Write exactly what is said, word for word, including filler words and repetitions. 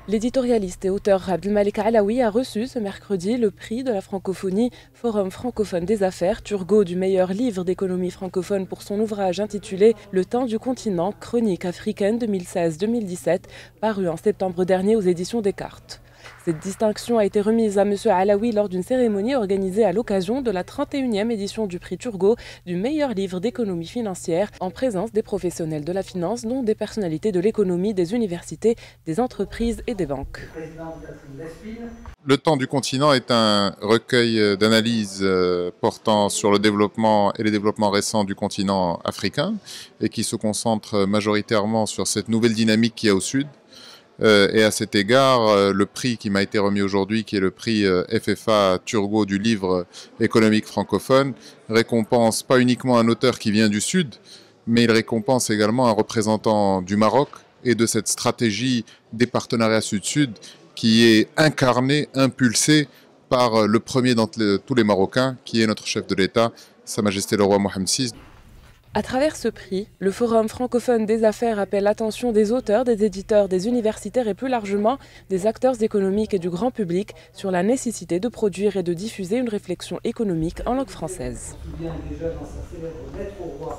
L'éditorialiste et auteur Abdelmalek Alaoui a reçu ce mercredi le prix de la francophonie Forum francophone des affaires Turgot du meilleur livre d'économie francophone pour son ouvrage intitulé Le temps du continent, chronique africaine deux mille seize deux mille dix-sept, paru en septembre dernier aux éditions Descartes. Cette distinction a été remise à M. Alaoui lors d'une cérémonie organisée à l'occasion de la trente et unième édition du prix Turgot du meilleur livre d'économie financière en présence des professionnels de la finance, dont des personnalités de l'économie, des universités, des entreprises et des banques. Le temps du continent est un recueil d'analyses portant sur le développement et les développements récents du continent africain et qui se concentre majoritairement sur cette nouvelle dynamique qu'il y a au sud. Euh, et à cet égard, euh, le prix qui m'a été remis aujourd'hui, qui est le prix euh, F F A Turgot du livre économique francophone, récompense pas uniquement un auteur qui vient du Sud, mais il récompense également un représentant du Maroc et de cette stratégie des partenariats Sud-Sud qui est incarnée, impulsée par le premier d'entre tous les Marocains, qui est notre chef de l'État, Sa Majesté le roi Mohammed six. À travers ce prix, le Forum francophone des affaires appelle l'attention des auteurs, des éditeurs, des universitaires et plus largement des acteurs économiques et du grand public sur la nécessité de produire et de diffuser une réflexion économique en langue française.